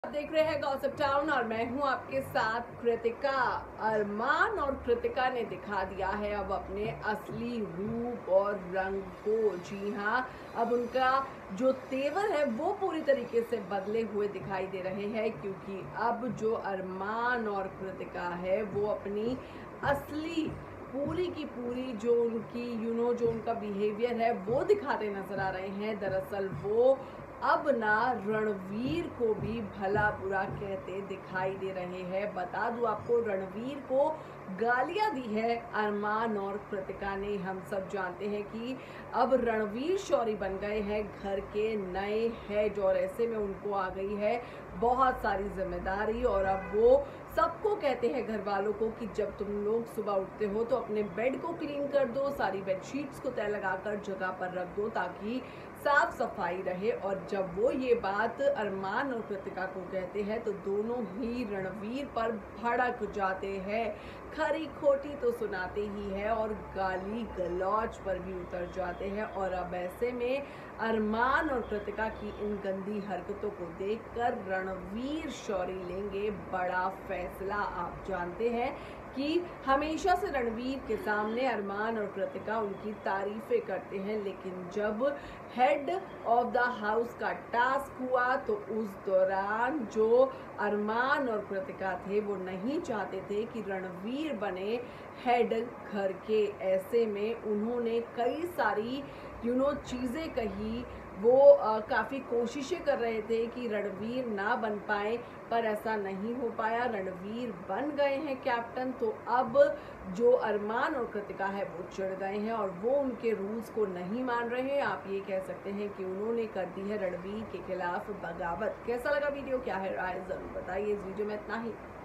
आप देख रहे हैं गॉसिप टाउन और मैं हूं आपके साथ कृतिका। अरमान और कृतिका ने दिखा दिया है अब अपने असली रूप और रंग को। जी हां, अब उनका जो तेवर है वो पूरी तरीके से बदले हुए दिखाई दे रहे हैं, क्योंकि अब जो अरमान और कृतिका है वो अपनी असली पूरी की पूरी जो उनकी जो उनका बिहेवियर है वो दिखाते नजर आ रहे हैं। दरअसल वो अब ना रणवीर को भी भला बुरा कहते दिखाई दे रहे हैं। बता दूं आपको, रणवीर को गालियां दी है अरमान और कृतिका ने। हम सब जानते हैं कि अब रणवीर शौरी बन गए हैं घर के नए हेड, और ऐसे में उनको आ गई है बहुत सारी जिम्मेदारी। और अब वो सबको कहते हैं घर वालों को कि जब तुम लोग सुबह उठते हो तो अपने बेड को क्लीन कर दो, सारी बेडशीट्स को तय लगाकर जगह पर रख दो ताकि साफ सफाई रहे। और जब वो ये बात अरमान और कृतिका को कहते हैं तो दोनों ही रणवीर पर भड़क जाते हैं। खरी खोटी तो सुनाते ही है और गाली गलौज पर भी उतर जाते हैं। और अब ऐसे में अरमान और कृतिका की इन गंदी हरकतों को देखकर रणवीर शौरी लेंगे बड़ा फैसला। आप जानते हैं कि हमेशा से रणवीर के सामने अरमान और कृतिका उनकी तारीफें करते हैं, लेकिन जब हेड ऑफ द हाउस का टास्क हुआ तो उस दौरान जो अरमान और कृतिका थे वो नहीं चाहते थे कि रणवीर बने हेड घर के। ऐसे में उन्होंने कई सारी चीज़ें कही। वो काफ़ी कोशिशें कर रहे थे कि रणवीर ना बन पाए, पर ऐसा नहीं हो पाया। रणवीर बन गए हैं कैप्टन, तो अब जो अरमान और कृतिका है वो चिढ़ गए हैं और वो उनके रूल्स को नहीं मान रहे हैं। आप ये कह सकते हैं कि उन्होंने कर दी है रणवीर के खिलाफ बगावत। कैसा लगा वीडियो, क्या है राय, ज़रूर बताइए। इस वीडियो में इतना ही।